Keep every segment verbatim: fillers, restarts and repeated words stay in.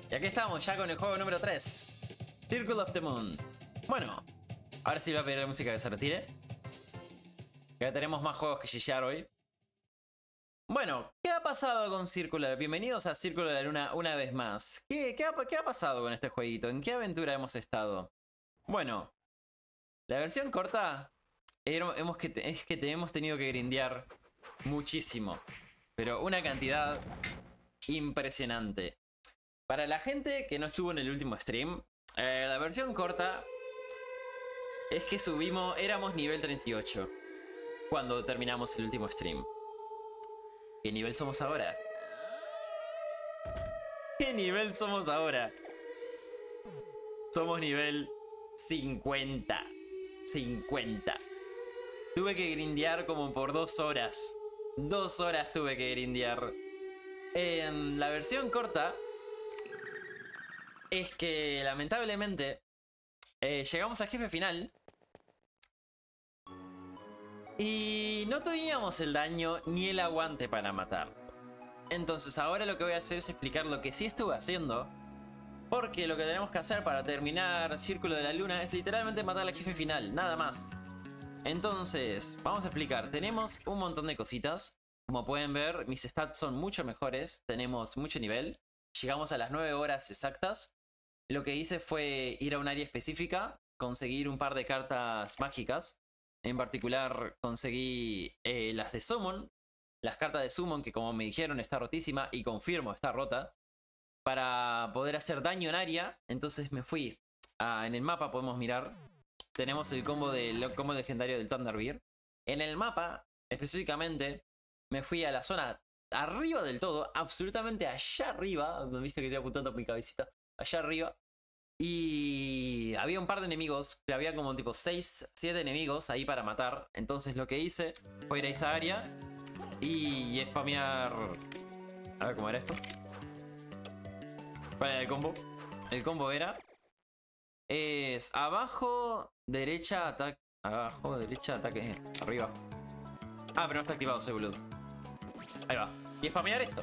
Y aquí estamos ya con el juego número tres, Circle of the Moon. Bueno, ahora sí voy a pedir a la música que se retire. Ya tenemos más juegos que chillar hoy. Bueno, ¿qué ha pasado con Círculo? Bienvenidos a Círculo de la Luna una vez más. ¿Qué, qué, ha, ¿Qué ha pasado con este jueguito? ¿En qué aventura hemos estado? Bueno, la versión corta hemos que, es que te hemos tenido que grindear muchísimo. Pero una cantidad impresionante. Para la gente que no estuvo en el último stream, eh, la versión corta es que subimos, éramos nivel treinta y ocho cuando terminamos el último stream. ¿Qué nivel somos ahora? ¿Qué nivel somos ahora? Somos nivel cincuenta. cincuenta. Tuve que grindear como por dos horas. Dos horas tuve que grindear. En la versión corta es que lamentablemente eh, llegamos al jefe final y no teníamos el daño ni el aguante para matar. Entonces ahora lo que voy a hacer es explicar lo que sí estuve haciendo, porque lo que tenemos que hacer para terminar Círculo de la Luna es literalmente matar al jefe final, nada más. Entonces, vamos a explicar. Tenemos un montón de cositas. Como pueden ver, mis stats son mucho mejores. Tenemos mucho nivel. Llegamos a las nueve horas exactas. Lo que hice fue ir a un área específica, conseguir un par de cartas mágicas. En particular, conseguí eh, las de Summon. Las cartas de Summon, que como me dijeron está rotísima, y confirmo está rota. Para poder hacer daño en área. Entonces me fui a, en el mapa podemos mirar. Tenemos el combo, de, el combo legendario del Thunderbeard. En el mapa, específicamente, me fui a la zona arriba del todo, absolutamente allá arriba, donde viste que estoy apuntando mi cabecita, allá arriba. Y había un par de enemigos, había como tipo seis, siete enemigos ahí para matar. Entonces lo que hice fue ir a esa área y spamear... A ver cómo era esto. ¿Cuál era el combo? El combo era... Es abajo, derecha, ataque... Abajo, derecha, ataque... Arriba. Ah, pero no está activado, soy boludo. Ahí va. Y spamear esto.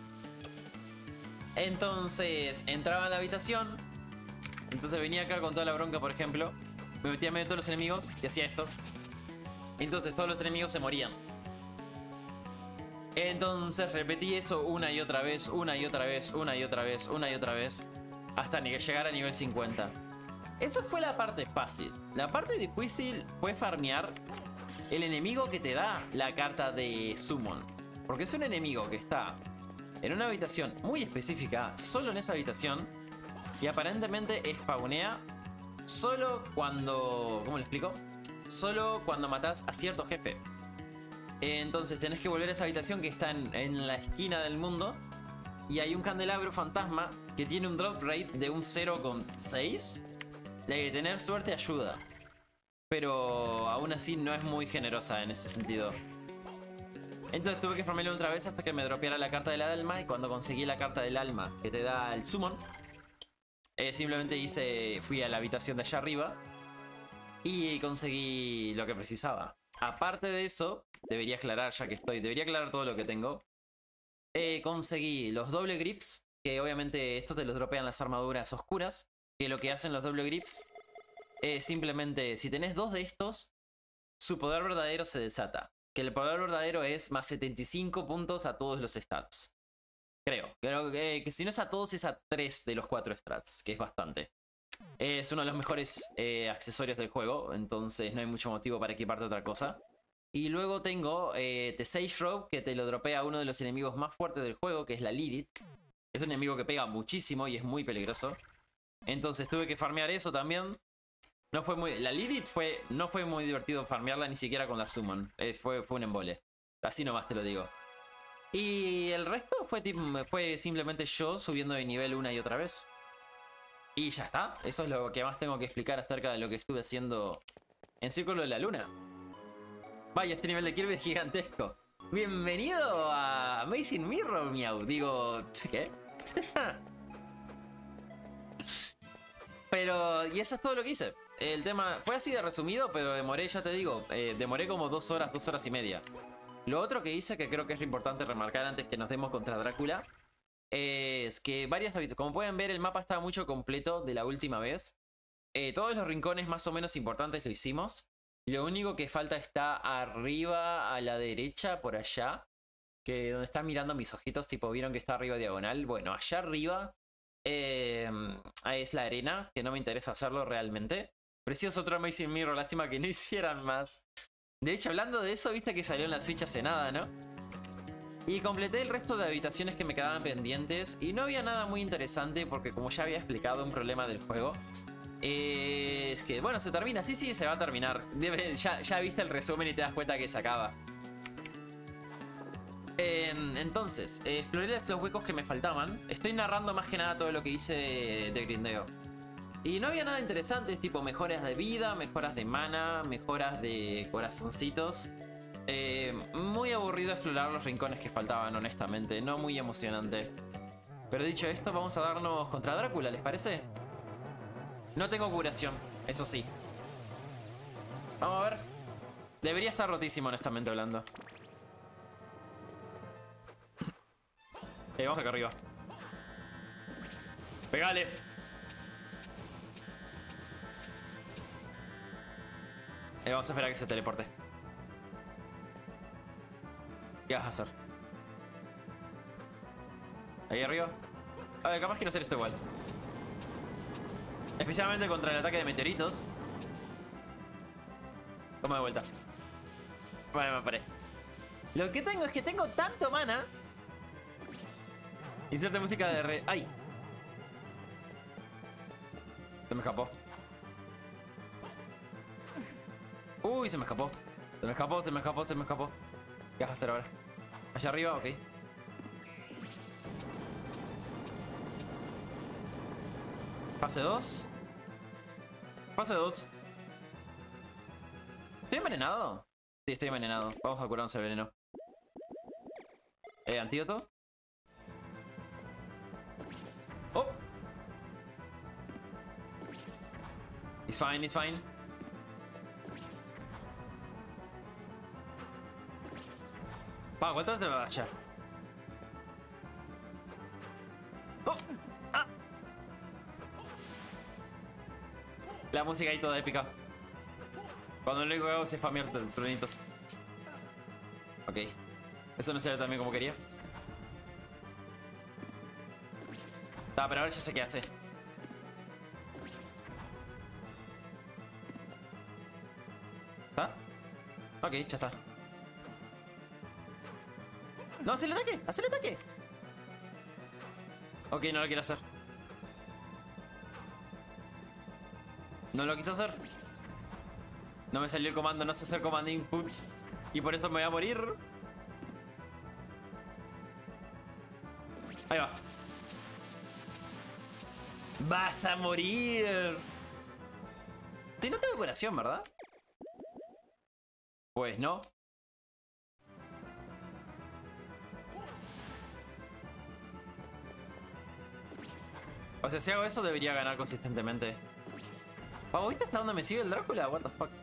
Entonces, entraba en la habitación. Entonces venía acá con toda la bronca, por ejemplo. Me metía en medio de todos los enemigos y hacía esto. Entonces todos los enemigos se morían. Entonces repetí eso una y otra vez, una y otra vez, una y otra vez, una y otra vez. Hasta llegar a nivel cincuenta. Esa fue la parte fácil. La parte difícil fue farmear el enemigo que te da la carta de Summon. Porque es un enemigo que está en una habitación muy específica, solo en esa habitación. Y aparentemente spawnea solo cuando... ¿Cómo le explico? Solo cuando matas a cierto jefe. Entonces tenés que volver a esa habitación que está en, en la esquina del mundo. Y hay un candelabro fantasma que tiene un drop rate de un cero coma seis. De tener suerte ayuda. Pero aún así no es muy generosa en ese sentido. Entonces tuve que farmearlo otra vez hasta que me dropeara la carta del alma. Y cuando conseguí la carta del alma que te da el Summon, eh, simplemente hice, fui a la habitación de allá arriba y conseguí lo que precisaba. Aparte de eso, debería aclarar ya que estoy, debería aclarar todo lo que tengo. Eh, conseguí los doble grips, que obviamente estos te los dropean las armaduras oscuras. Que lo que hacen los doble grips es simplemente, si tenés dos de estos, su poder verdadero se desata. Que el poder verdadero es más setenta y cinco puntos a todos los stats. Creo. Creo que, que si no es a todos, es a tres de los cuatro stats, que es bastante. Es uno de los mejores eh, accesorios del juego, entonces no hay mucho motivo para equiparte otra cosa. Y luego tengo eh, The Sage Robe, que te lo dropea uno de los enemigos más fuertes del juego, que es la Lilith. Es un enemigo que pega muchísimo y es muy peligroso. Entonces tuve que farmear eso también. No fue muy... La Lilith fue... no fue muy divertido farmearla ni siquiera con la Summon. Eh, fue, fue un embole. Así nomás te lo digo. Y el resto fue, fue simplemente yo subiendo de nivel una y otra vez. Y ya está. Eso es lo que más tengo que explicar acerca de lo que estuve haciendo en Círculo de la Luna. Vaya, este nivel de Kirby es gigantesco. Bienvenido a Amazing Mirror, miau. Digo... ¿Qué? Pero, y eso es todo lo que hice. El tema fue así de resumido, pero demoré, ya te digo, eh, demoré como dos horas, dos horas y media. Lo otro que hice, que creo que es importante remarcar antes que nos demos contra Drácula, es que varias habitaciones. Como pueden ver, el mapa está mucho completo de la última vez. Eh, todos los rincones más o menos importantes lo hicimos. Lo único que falta está arriba a la derecha, por allá. Que donde están mirando mis ojitos, tipo, vieron que está arriba diagonal. Bueno, allá arriba eh, es la arena, que no me interesa hacerlo realmente. Precioso otro Amazing Mirror, lástima que no hicieran más. De hecho, hablando de eso, viste que salió en la Switch hace nada, ¿no? Y completé el resto de habitaciones que me quedaban pendientes. Y no había nada muy interesante porque, como ya había explicado, un problema del juego eh, es que, bueno, se termina. Sí, sí, se va a terminar. Debe, ya, ya viste el resumen y te das cuenta que se acaba. Eh, entonces, eh, exploré los huecos que me faltaban. Estoy narrando más que nada todo lo que hice de grindeo. Y no había nada interesante, tipo mejoras de vida, mejoras de mana, mejoras de corazoncitos. Eh, muy aburrido explorar los rincones que faltaban, honestamente. No muy emocionante. Pero dicho esto, vamos a darnos contra Drácula, ¿les parece? No tengo curación, eso sí. Vamos a ver. Debería estar rotísimo, honestamente hablando. Eh, vamos acá arriba. Pegale. Eh, vamos a esperar a que se teleporte. ¿Qué vas a hacer? Ahí arriba. A ver, capaz quiero hacer esto igual. Especialmente contra el ataque de meteoritos. Toma de vuelta. Vale, me paré. Lo que tengo es que tengo tanto mana. Inserte música de re... ¡Ay! Se me escapó. Uy, se me escapó. Se me escapó, se me escapó, se me escapó. ¿Qué vas a hacer ahora? Allá arriba, ok. Fase dos. Fase dos. ¿Estoy envenenado? Sí, estoy envenenado. Vamos a curarnos el veneno. Eh, antídoto. Oh. It's fine, it's fine. Va, ¿cuánto te va a echar? Oh. Ah. La música ahí toda épica. Cuando lo único que hago es spamear tronitos. Ok. Eso no salió tan bien como quería. Ah, pero ahora ya sé qué hace. ¿Está? Ok, ya está. No, haz el ataque, haz el ataque. Ok, no lo quiero hacer. No lo quise hacer. No me salió el comando, no sé hacer command inputs. Y por eso me voy a morir. Ahí va. Vas a morir. Sí, no tengo curación, ¿verdad? Pues no. O sea, si hago eso debería ganar consistentemente. Pavo, ¿viste hasta dónde me sigue el Drácula? What the fuck.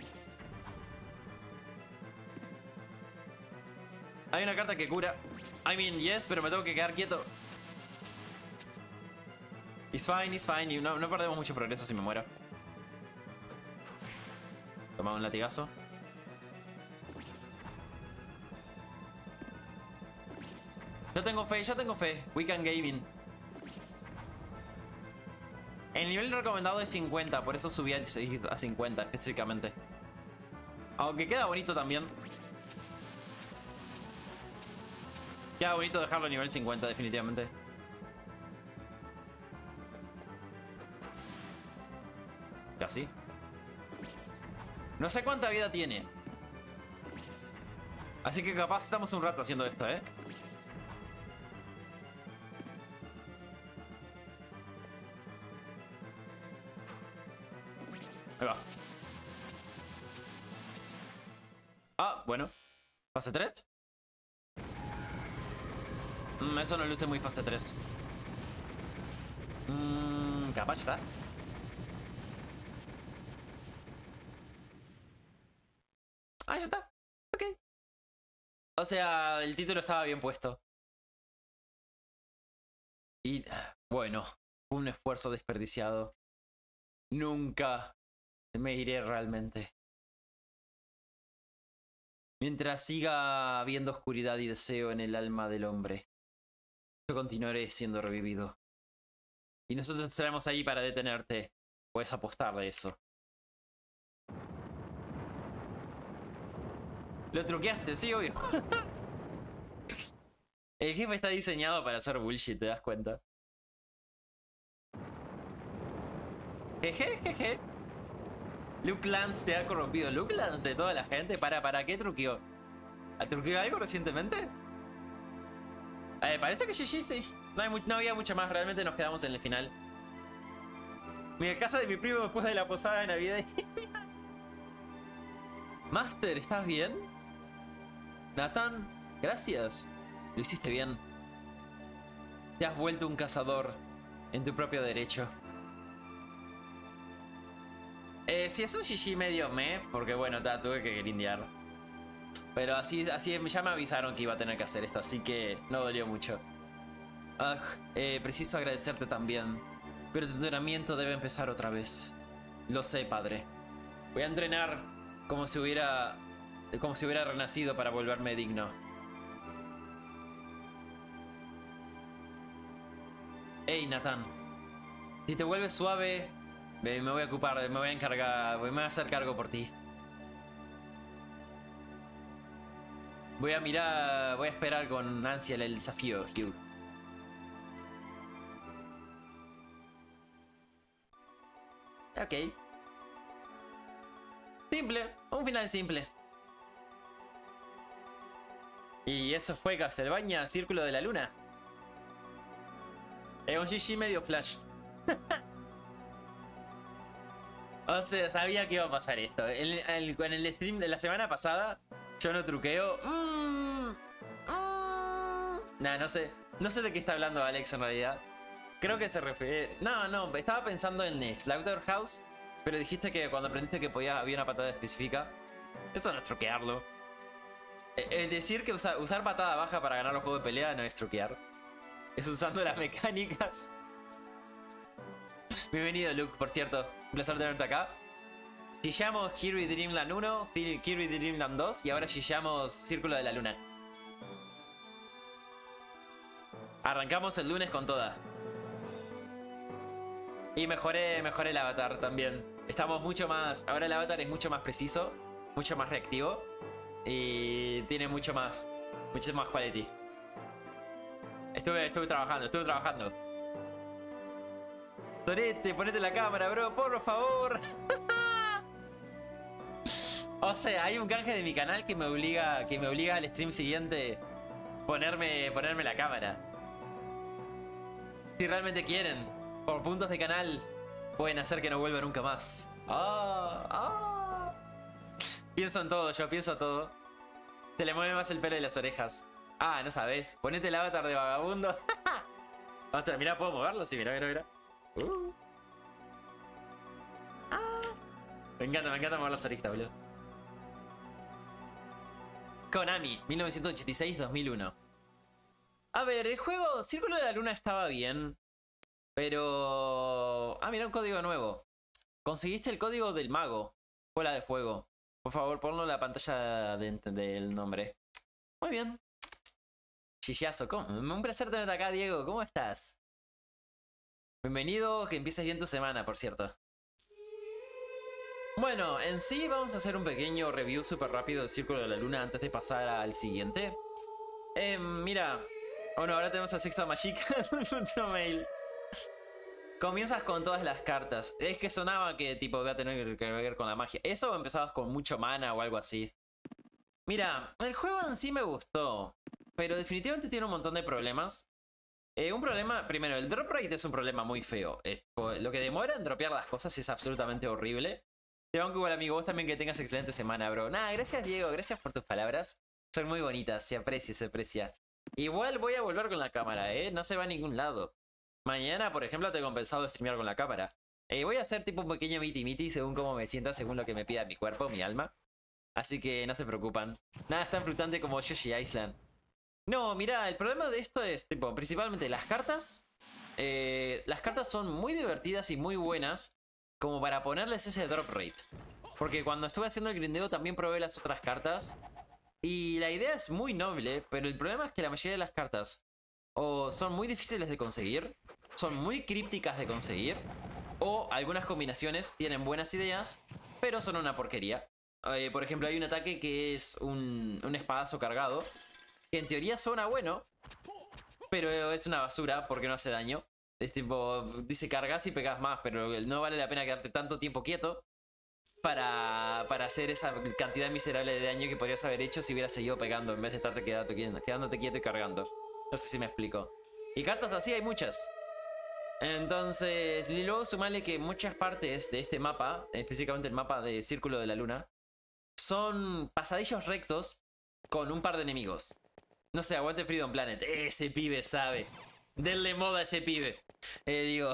Hay una carta que cura. I mean, yes, pero me tengo que quedar quieto. It's fine, it's fine. Y no, no perdemos mucho progreso si me muero. Toma un latigazo. Yo tengo fe, yo tengo fe. Weekend Gaming. El nivel recomendado es cincuenta, por eso subí a cincuenta específicamente. Aunque queda bonito también. Queda bonito dejarlo a nivel cincuenta, definitivamente. Casi. No sé cuánta vida tiene. Así que capaz estamos un rato haciendo esto, ¿eh? Ahí va. Ah, bueno. ¿Fase tres? Mm, eso no luce muy fase tres. Mmm, capaz está. Ah, ya está. Ok. O sea, el título estaba bien puesto. Y bueno, fue un esfuerzo desperdiciado. Nunca me iré realmente. Mientras siga habiendo oscuridad y deseo en el alma del hombre, yo continuaré siendo revivido. Y nosotros estaremos ahí para detenerte. Puedes apostar de eso. Lo truqueaste, sí, obvio. El jefe está diseñado para hacer bullshit, ¿te das cuenta? Jeje, jeje. Luke Lance te ha corrompido. Luke Lance de toda la gente. ¿Para, para qué truqueó? ¿Ha truqueado algo recientemente? Eh, parece que G G sí. No, hay no había mucho más. Realmente nos quedamos en el final. Mi casa de mi primo después de la posada de Navidad. Master, ¿estás bien? Nathan, gracias. Lo hiciste bien. Te has vuelto un cazador en tu propio derecho. Eh, si es un G G medio me, porque bueno, ta, tuve que grindear. Pero así, así ya me avisaron que iba a tener que hacer esto, así que no dolió mucho. Ah, eh, preciso agradecerte también. Pero tu entrenamiento debe empezar otra vez. Lo sé, padre. Voy a entrenar como si hubiera... como si hubiera renacido para volverme digno. Hey, Nathan. Si te vuelves suave, me voy a ocupar, me voy a encargar, me voy a hacer cargo por ti. Voy a mirar, voy a esperar con ansia el desafío, Hugh. Ok. Simple, un final simple. Y eso fue Castlevania, Círculo de la Luna. Es un G G medio flash. O sea, sabía que iba a pasar esto. En el, en el stream de la semana pasada, yo no truqueo. Mm, mm. Nah, no sé. No sé de qué está hablando Alex en realidad. Creo que se refiere... No, no, estaba pensando en Slaughterhouse. Pero dijiste que cuando aprendiste que podía, había una patada específica. Eso no es truquearlo. El decir que usa, usar patada baja para ganar los juegos de pelea no es truquear. Es usando las mecánicas. Bienvenido, Luke, por cierto. Un placer tenerte acá. Chillamos Kirby Dream Land uno, Kirby Dream Land dos y ahora chillamos Círculo de la Luna. Arrancamos el lunes con toda. Y mejoré, mejoré el avatar también. Estamos mucho más... Ahora el avatar es mucho más preciso, mucho más reactivo. Y tiene mucho más, mucho más quality. Estuve, estuve trabajando, estuve trabajando. Torete, ponete la cámara, bro, por favor. O sea, hay un canje de mi canal que me obliga, que me obliga al stream siguiente ponerme, ponerme la cámara. Si realmente quieren, por puntos de canal, pueden hacer que no vuelva nunca más. Ah, ah. Pienso en todo, yo pienso todo. Se le mueve más el pelo de las orejas. Ah, no sabes. Ponete el avatar de vagabundo. O sea, mira, ¿puedo moverlo? Sí, mira, mira, mira. Uh. Ah. Me encanta, me encanta mover las orejitas, boludo. Konami, mil novecientos ochenta y seis a dos mil uno. A ver, el juego Círculo de la Luna estaba bien. Pero... Ah, mira, un código nuevo. Conseguiste el código del mago. Bola de fuego. Por favor, ponlo en la pantalla de, del nombre. Muy bien. Chillazo, ¿cómo? Un placer tenerte acá, Diego. ¿Cómo estás? Bienvenido, que empieces bien tu semana, por cierto. Bueno, en sí vamos a hacer un pequeño review súper rápido del Círculo de la Luna antes de pasar al siguiente. Eh, mira. Bueno, ahora tenemos a Sexo Magic. Mail. Comienzas con todas las cartas. Es que sonaba que tipo voy a tener que ver con la magia. ¿Eso o empezabas con mucho mana o algo así? Mira, el juego en sí me gustó. Pero definitivamente tiene un montón de problemas. Eh, un problema, primero, el drop rate es un problema muy feo. Eh, lo que demora en dropear las cosas es absolutamente horrible. Te banco igual, amigo. Vos también que tengas excelente semana, bro. Nada, gracias, Diego. Gracias por tus palabras. Son muy bonitas. Se aprecia, se aprecia. Igual voy a volver con la cámara, ¿eh? No se va a ningún lado. Mañana, por ejemplo, te he compensado de streamear con la cámara. Eh, voy a hacer tipo un pequeño miti miti según cómo me sienta, según lo que me pida mi cuerpo, mi alma. Así que no se preocupan. Nada es tan frutante como Yoshi Island. No, mira, el problema de esto es, tipo, principalmente las cartas eh, las cartas son muy divertidas y muy buenas como para ponerles ese drop rate. Porque cuando estuve haciendo el grindeo también probé las otras cartas. Y la idea es muy noble, pero el problema es que la mayoría de las cartas o son muy difíciles de conseguir, son muy crípticas de conseguir, o algunas combinaciones tienen buenas ideas, pero son una porquería. Eh, por ejemplo, hay un ataque que es un, un espadazo cargado, que en teoría suena bueno, pero es una basura porque no hace daño. Es tipo, dice cargas y pegas más, pero no vale la pena quedarte tanto tiempo quieto para, para hacer esa cantidad miserable de daño que podrías haber hecho si hubieras seguido pegando en vez de estarte quedando, quedándote quieto y cargando. No sé si me explico. Y cartas así hay muchas. Entonces, y luego sumarle que muchas partes de este mapa, específicamente el mapa de Círculo de la Luna, son pasadillos rectos con un par de enemigos. No sé, aguante Freedom Planet. Ese pibe sabe. Denle moda a ese pibe. Eh, digo.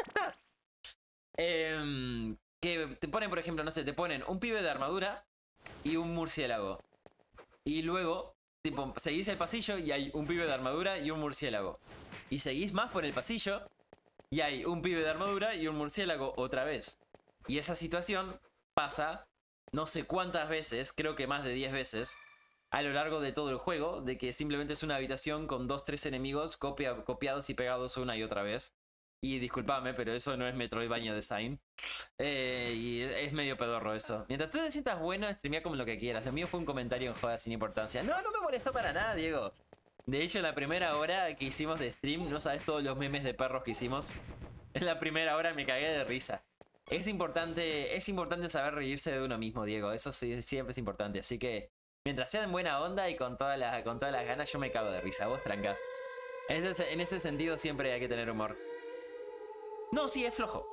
eh, que te ponen, por ejemplo, no sé, te ponen un pibe de armadura y un murciélago. Y luego, tipo, seguís el pasillo y hay un pibe de armadura y un murciélago. Y seguís más por el pasillo y hay un pibe de armadura y un murciélago otra vez. Y esa situación pasa no sé cuántas veces, creo que más de diez veces, a lo largo de todo el juego, de que simplemente es una habitación con dos, tres enemigos copia, copiados y pegados una y otra vez. Y discúlpame, pero eso no es Metroidvania Design. Eh, y es medio pedorro eso. Mientras tú te sientas bueno, streamea como lo que quieras. Lo mío fue un comentario en joda sin importancia. No, no me molestó para nada, Diego. De hecho, en la primera hora que hicimos de stream, no sabes todos los memes de perros que hicimos. En la primera hora me cagué de risa. Es importante, es importante saber reírse de uno mismo, Diego. Eso sí, siempre es importante. Así que, mientras sea en buena onda y con todas las, con todas las ganas, yo me cago de risa. Vos tranca. En ese, en ese sentido siempre hay que tener humor. No, sí, es flojo.